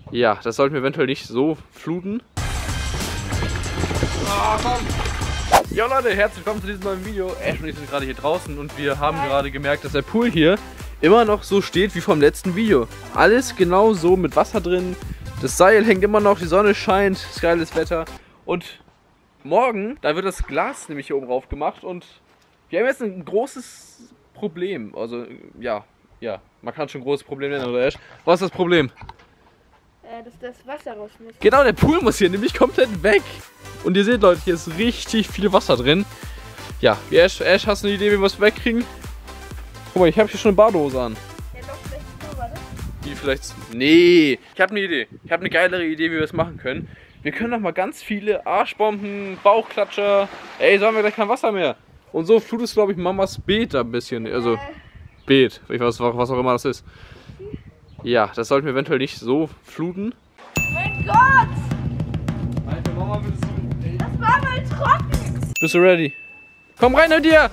Ja, das sollten wir eventuell nicht so fluten. Oh, komm! Ja Leute, herzlich willkommen zu diesem neuen Video. Ash und ich sind gerade hier draußen und wir haben gerade gemerkt, dass der Pool hier immer noch so steht wie vom letzten Video. Alles genau so mit Wasser drin. Das Seil hängt immer noch, die Sonne scheint, ist geiles Wetter. Und morgen, da wird das Glas nämlich hier oben rauf gemacht und wir haben jetzt ein großes Problem. Also ja, man kann schon ein großes Problem nennen, oder Ash? Was ist das Problem? Dass das Wasser raus muss. Genau, der Pool muss hier nämlich komplett weg. Und ihr seht Leute, hier ist richtig viel Wasser drin. Ja, wie Ash, hast du eine Idee, wie wir es wegkriegen? Guck mal, ich habe hier schon eine Badehose an. Ja, doch, vielleicht so, warte. Wie vielleicht... Nee, ich habe eine Idee. Ich habe eine geilere Idee, wie wir es machen können. Wir können noch mal ganz viele Arschbomben, Bauchklatscher. Ey, so haben wir gleich kein Wasser mehr. Und so flutest, glaube ich, Mamas Beet ein bisschen. Also, Beet, ich weiß, was auch immer das ist. Ja, das sollten wir eventuell nicht so fluten. Mein Gott! Alter, Mama, willst du... Das war mal trocken! Bist du ready? Komm rein mit dir!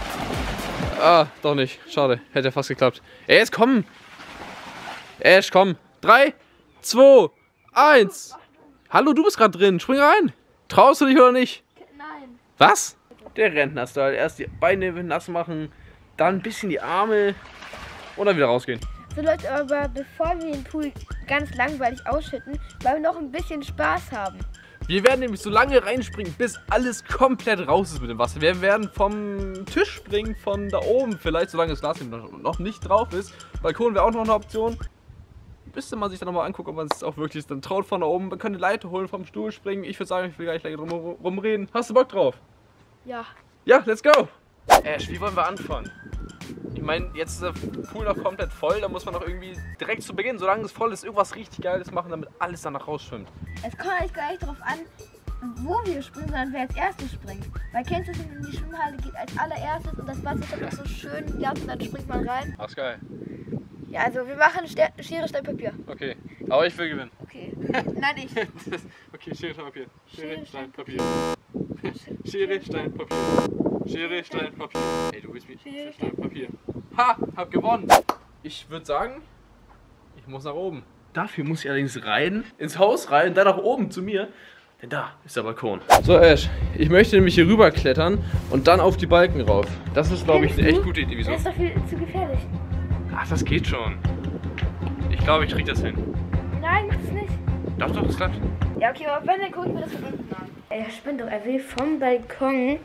Ah, doch nicht. Schade. Hätte ja fast geklappt. Ey, jetzt komm! Ash, komm! 3, 2, 1! Hallo, du bist gerade drin. Spring rein! Traust du dich oder nicht? Nein. Was? Der Rentner-Style. Erst die Beine nass machen, dann ein bisschen die Arme und dann wieder rausgehen. So Leute, aber bevor wir den Pool ganz langweilig ausschütten, wollen wir noch ein bisschen Spaß haben. Wir werden nämlich so lange reinspringen, bis alles komplett raus ist mit dem Wasser. Wir werden vom Tisch springen, von da oben vielleicht, solange das Glas noch nicht drauf ist. Balkon wäre auch noch eine Option. Müsste man sich dann nochmal angucken, ob man es auch wirklich dann traut von da oben. Man könnte Leiter holen, vom Stuhl springen. Ich würde sagen, ich will gar nicht länger drum reden. Hast du Bock drauf? Ja. Ja, let's go! Ash, wie wollen wir anfangen? Ich meine, jetzt ist der Pool noch komplett voll, da muss man noch irgendwie direkt zu Beginn, solange es voll ist, irgendwas richtig Geiles machen, damit alles danach rausschwimmt. Es kommt eigentlich gar nicht darauf an, wo wir springen, sondern wer als erstes springt. Weil kennst du es, wenn man in die Schwimmhalle geht als allererstes und das Wasser ist dann auch so schön glatt und dann springt man rein. Ach, ist geil. Ja, also wir machen Schere, Stein, Papier. Okay, aber ich will gewinnen. Okay. Nein, ich. Okay, Schere, Stein, Papier. Schere, Stein, Papier. Schere, Stein, Papier. Schere, Stein, Papier. Ey, du bist wie Schere, Stein, Papier. Ha, hab gewonnen. Ich würde sagen, ich muss nach oben. Dafür muss ich allerdings rein, ins Haus rein, dann nach oben zu mir. Denn da ist der Balkon. So Ash, ich möchte nämlich hier rüber klettern und dann auf die Balken rauf. Das ist, glaube ich, eine echt gute Idee. Wieso? Das ist doch viel zu gefährlich. Ach, das geht schon. Ich glaube, ich krieg das hin. Nein, mach das nicht. Doch, das klappt. Ja, okay, aber wenn, dann gucken wir das von unten an. Er spinnt doch, er will vom Balkon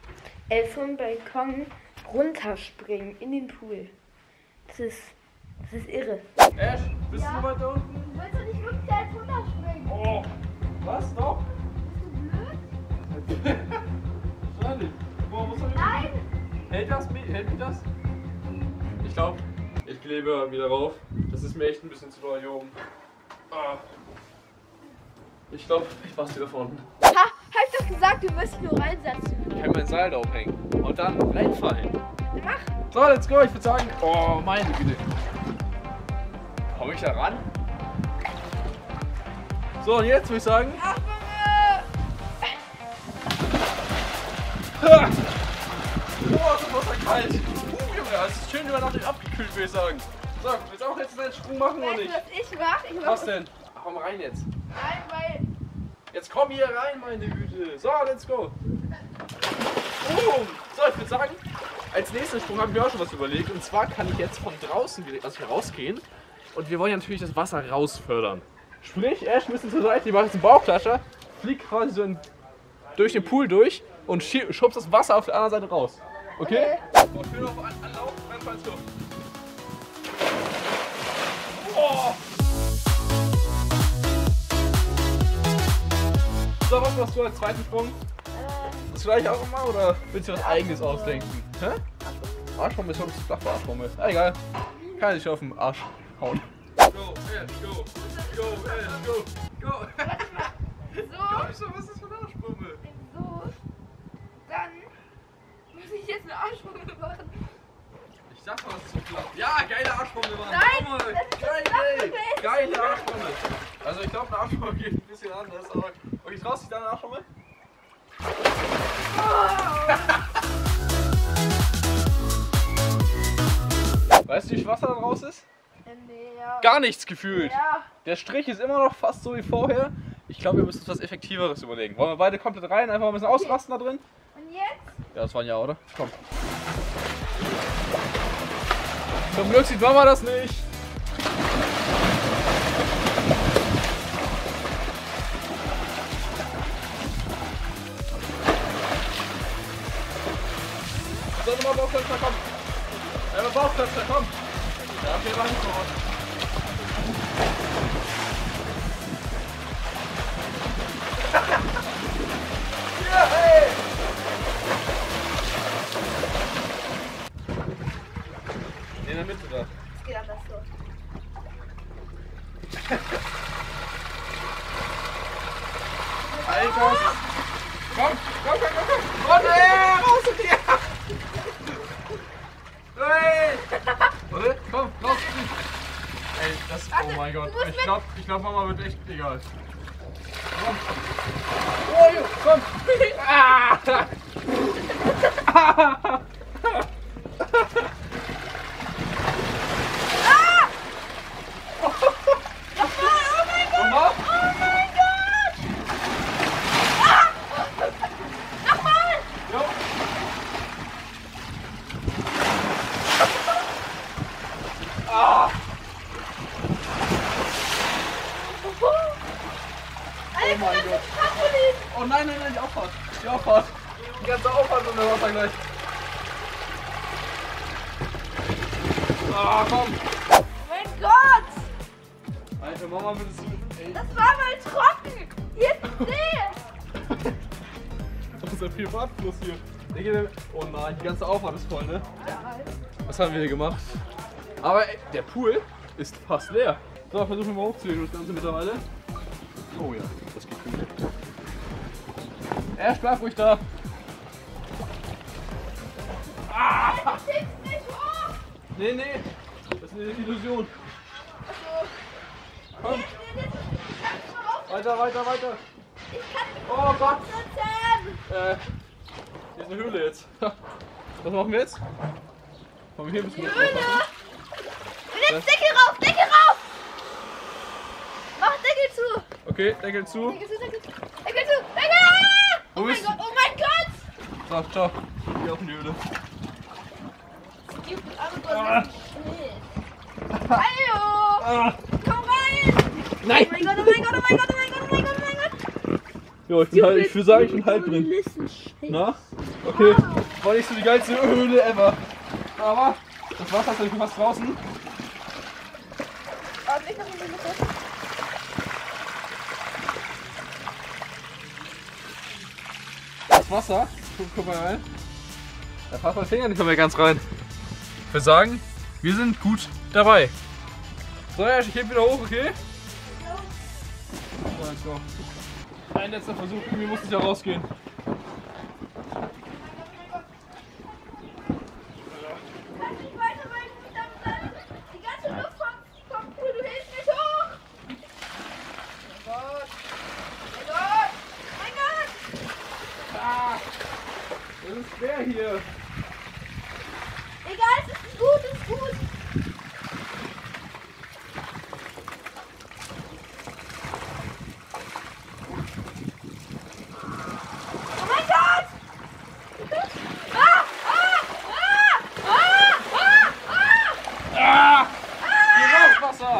runterspringen in den Pool. Das ist irre. Ash, bist du weiter unten? Du willst doch nicht wirklich da jetzt runterspringen. Oh, was? Doch? Bist du blöd? Wahrscheinlich. Boah, muss Nein! Hält mich das? Ich glaube, ich klebe wieder rauf. Das ist mir echt ein bisschen zu doll hier oben. Ah. Ich glaube, ich mach's wieder von unten. Ha! Hab ich doch gesagt, du wirst dich nur reinsetzen. Ich kann mein Seil da aufhängen und dann reinfallen. Mach! So, let's go. Ich würde sagen, oh, meine Güte. Komm ich da ran? So, und jetzt würde ich sagen. Ach, Ha! Oh, das Wasser kalt. Junge, es ist schön über Nacht abgekühlt, würde ich sagen. So, willst du auch jetzt einen Sprung machen oder weißt du, nicht? was ich mach? Ich mach Was denn? Ach, komm rein jetzt. Nein, weil... Jetzt komm hier rein, meine Güte. So, let's go. Boom. So, ich würde sagen, als nächsten Sprung habe ich mir auch schon was überlegt. Und zwar kann ich jetzt von draußen hier rausgehen. Und wir wollen ja natürlich das Wasser rausfördern. Sprich, Ash ein bisschen zur Seite, ich mache jetzt einen Bauchklatscher, flieg quasi so durch den Pool durch und schubst das Wasser auf der anderen Seite raus. Okay? So, schön auf Anlauf, ganz ins Luft. Oh. So, was machst du als zweiten Sprung? Das gleiche auch immer oder willst du was Eigenes ausdenken? Hä? Arschbombe ist schon ein bisschen flach für Arschbombe. Ja, egal. Kann ich auf den Arsch hauen. Go, Ash, go. Go, Ash, go. Go. So, Was ist das für eine Arschbombe? so, dann muss ich jetzt eine Arschbombe machen. Ich sag mal, das ist zu flach. Ja, geile Arschbombe, Mann. Nein, Komm mal. das ist Geil, flach ey. gewesen. Geile Arschbombe. Also ich glaube, eine Arschbombe geht ein bisschen anders, aber... Okay, traust du dich deine Arschbombe? Weißt du, wie viel Wasser da raus ist? Nee, ja. Gar nichts gefühlt. Ja. Der Strich ist immer noch fast so wie vorher. Ich glaube, wir müssen uns was Effektiveres überlegen. Wollen wir beide komplett rein, einfach mal ein bisschen ausrasten da drin? Und jetzt? Ja, das war ein Ja, oder? Komm. Zum Glück sieht Mama das nicht. So, nochmal Bauchklatscher, komm. Einmal Bauchklatscher, komm. Ja, okay, war nicht so aus. Ja, hey! In der Mitte da. Es geht anders so. Alter! Komm! Und raus mit dir! Hey! Warte, komm, raus! Ey, das, oh mein Gott. Ich glaub, Mama wird echt egal. Komm! Oh, komm! Ah! Oh mein Gott. Oh nein, die Auffahrt. Die Auffahrt. Die ganze Auffahrt und der Wasser gleich. Ah, komm. Oh mein Gott! Alter, Mama wird es so. Ey. Das war mal trocken! Jetzt sehe! Das ist ja viel Privatfluss hier. Oh nein, die ganze Auffahrt ist voll, ne? Was haben wir hier gemacht? Aber ey, der Pool ist fast leer. So, versuchen wir mal hochzulegen, das Ganze mittlerweile. Oh ja, das geht gut. Bleib ruhig da. Ah! Nicht hoch! Nee, das ist eine Illusion. Komm. Weiter. Ich kann nicht Oh Gott. sitzen! Hier ist eine Höhle jetzt. Was machen wir jetzt? Komm, hier müssen wir Höhle! Und jetzt Deckel rauf! Mach Deckel zu! Okay, Deckel zu. Deckel zu! Wo Oh mein bist Gott, oh mein Gott! So, ciao. Geh auf in die Höhle. Gibt aber Hallo! Ah. Komm rein! Nein! Oh mein Gott! Jo, ich würde sagen, ich bin halb drin. Na? Okay. War nicht so die geilste Höhle ever. Aber das Wasser ist ja fast draußen. Das Wasser, guck mal rein. Da passt mein Finger nicht mehr ganz rein. Ich würde sagen, wir sind gut dabei. So, ja, ich heb wieder hoch, okay? So, let's go. Ein letzter Versuch, irgendwie muss es ja rausgehen. Die ganze Luft vom Pool, du hilfst nicht hoch! Mein Gott! Ah, das ist schwer hier. Egal, es ist gut! Oh mein Gott! Geh raus, Wasser!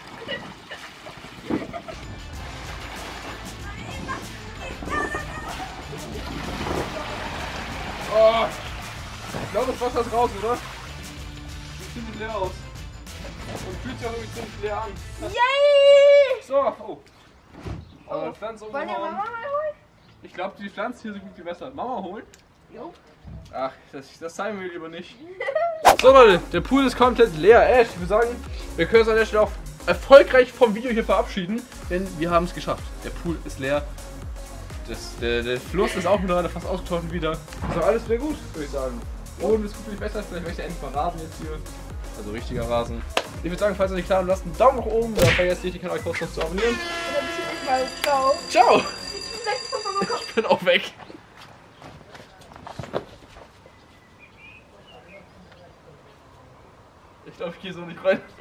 Oh, ich glaube, das Wasser ist raus, oder? Sieht ziemlich leer aus. Und fühlt sich auch irgendwie ziemlich leer an. Yay! So, oh. Aber Pflanze Wollen wir umgehauen. Mama mal holen? Ich glaube, die Pflanze hier sind gut gewässert. Mama holen? Jo. Ach, das zeigen wir lieber nicht. So Leute, der Pool ist komplett leer. Ich würde sagen, wir können uns an der Stelle auch erfolgreich vom Video hier verabschieden, denn wir haben es geschafft. Der Pool ist leer. Der Fluss ist auch mittlerweile fast ausgetrocknet wieder. Ist doch alles wieder gut, würde ich sagen. Boden ist gut besser, vielleicht möchte ich endlich mal Rasen jetzt hier. Also richtiger Rasen. Ich würde sagen, falls euch nicht klar ist, lasst einen Daumen nach oben. Da vergesst nicht, den Kanal kostenlos zu abonnieren. Und dann bis zum nächsten Mal. Ciao. Ciao! Ich Ich bin auch weg. Ich glaube, ich gehe so nicht rein.